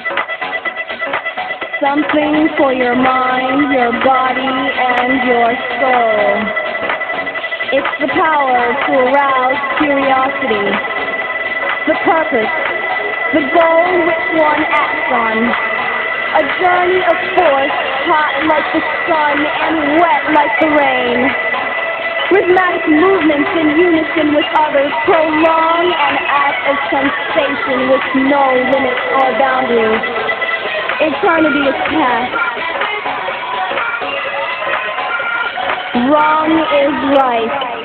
Something for your mind, your body, and your soul. It's the power to arouse curiosity, the purpose, the goal which one acts on. A journey of force, hot like the sun and wet like the rain. Rhythmic movements in unison with others prolong an act of sensation with no limits or boundaries. Eternity is past. Wrong is right.